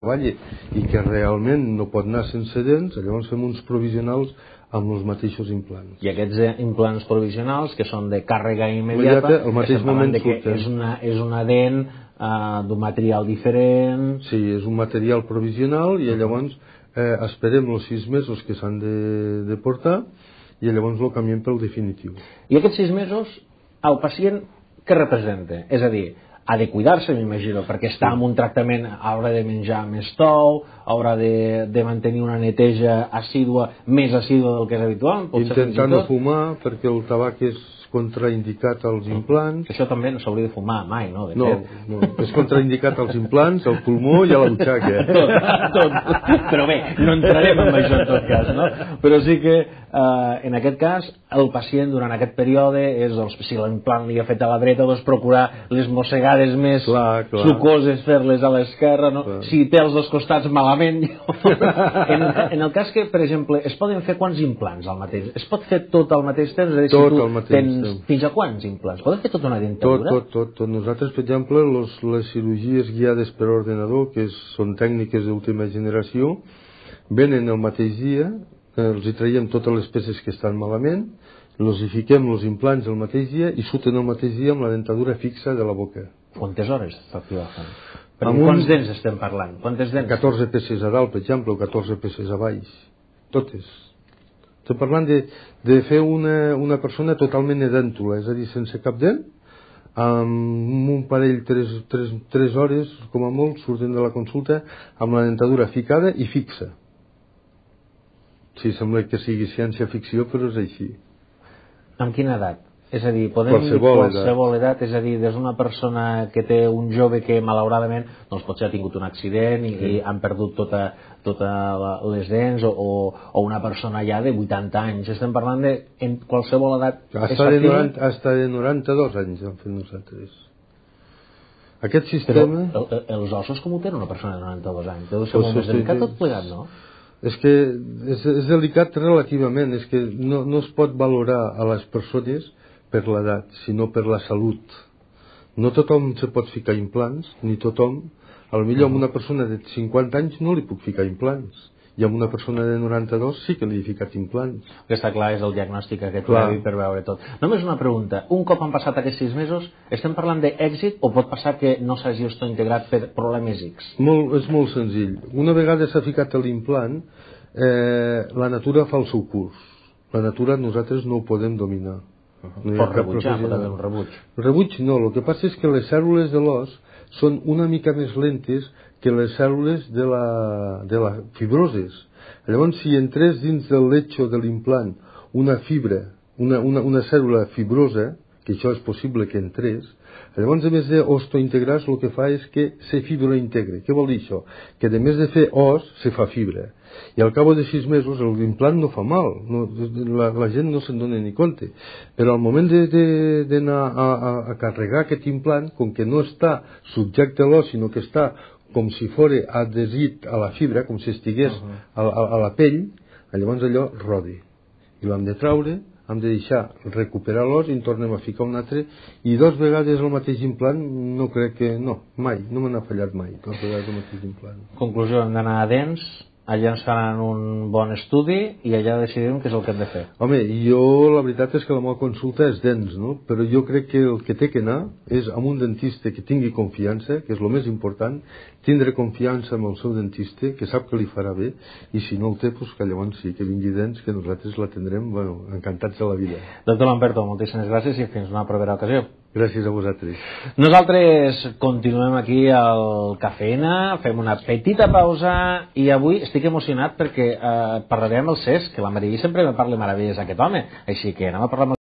treballi i que realment no pot anar sense dents, llavors fem uns provisionals amb els mateixos implants. I aquests implants provisionals, que són de càrrega immediata, al mateix moment surten. És una dent d'un material diferent... Sí, és un material provisional i llavors esperem els 6 mesos que s'han de portar i llavors el canviem pel definitiu. I aquests 6 mesos, el pacient què representa? És a dir, ha de cuidar-se, m'imagino, perquè està en un tractament, haurà de menjar més tou, haurà de mantenir una neteja assídua, més assídua del que és habitual. Intentar no fumar, perquè el tabac és contraindicat als implants. Això també no s'hauria de fumar mai, no? No, és contraindicat als implants, al pulmó i a la butxaca. Tot. Però bé, no entrarem en això en tot cas, no? Però sí que en aquest cas el pacient durant aquest període és, doncs, si l'implant li ha fet a la dreta, doncs procurar les mossegades més sucoses fer-les a l'esquerra, no? Si té els dos costats malament. En el cas que, per exemple, es poden fer quants implants al mateix? Es pot fer tot al mateix temps? Tot al mateix temps. Fins a quants implants? Poden fer tota una dentadura? Tot. Nosaltres, per exemple, les cirurgies guiades per ordenador, que són tècniques d'última generació, venen el mateix dia, els hi traiem totes les peces que estan malament, els hi fiquem els implants el mateix dia i surten el mateix dia amb la dentadura fixa de la boca. Quantes hores està quiròfan? Quants dents estem parlant? 14 peces a dalt, per exemple, o 14 peces a baix. Totes. Estem parlant de fer una persona totalment edèntula, és a dir, sense cap dent, amb un parell, 3 hores, com a molt, surten de la consulta amb la dentadura ficada i fixa. Sí, sembla que sigui ciència-ficció, però és així. Amb quina edat? És a dir, podem dir qualsevol edat, és a dir, des d'una persona que té un jove que malauradament doncs potser ha tingut un accident i han perdut totes les dents, o una persona ja de 80 anys. Estem parlant de en qualsevol edat. Hasta de 92 anys han fet nosaltres. Aquest sistema... Però els ossos com ho tenen una persona de 92 anys? Deu ser molt més delicat tot plegat, no? És que és delicat relativament, és que no es pot valorar a les persones per l'edat, sinó per la salut. No tothom se pot ficar implants, ni tothom. Potser amb una persona de 50 anys no li puc ficar implants, i amb una persona de 92 sí que li he ficat implants. El que està clar és el diagnòstic aquest previ per veure tot. Només una pregunta, un cop han passat aquests 6 mesos, estem parlant d'èxit o pot passar que no s'hagi integrat per problemes X? És molt senzill. Una vegada s'ha ficat l'implant, la natura fa el seu curs. La natura nosaltres no ho podem dominar. Pot rebutjar, pot haver un rebuig. Rebuig no, el que passa és que les cèl·lules de l'os són una mica més lentes que les cèl·lules de la fibroses. Llavors, si entrés dins del letxo de l'implant una fibra, una cèl·lula fibrosa, que això és possible que entrés, llavors, a més d'ostointegrar, el que fa és que se fibrointegre. Què vol dir això? Que a més de fer os, se fa fibra. I al cap de 6 mesos l'implant no fa mal, la gent no se'n dona ni compte, però al moment d'anar a carregar aquest implant, com que no està subjecte a l'os, sinó que està com si fos adhesit a la fibra, com si estigués a la pell, llavors allò rodi i l'hem de traure, hem de deixar recuperar l'os i en tornem a ficar un altre, i 2 vegades el mateix implant no crec que... no, mai, no me n'ha fallat mai 2 vegades el mateix implant. Conclusió, hem d'anar a dents, allà ens faran un bon estudi i allà decidim què és el que hem de fer. Home, jo la veritat és que la meva consulta és dents, no? Però jo crec que el que té que anar és amb un dentista que tingui confiança, que és el més important, tindre confiança amb el seu dentista, que sap que li farà bé, i si no el té, doncs que llavors sí, que vingui dents, que nosaltres l'atendrem, bueno, encantats de la vida. Doctor Lamberto, moltíssimes gràcies i fins una propera ocasió. Gràcies a vosaltres. Nosaltres continuem aquí al Cafeïna, fem una petita pausa i avui estic emocionat perquè parlarem amb el Cesc, que la Maria sempre me parla meravelles d'aquest home, així que anem a parlar amb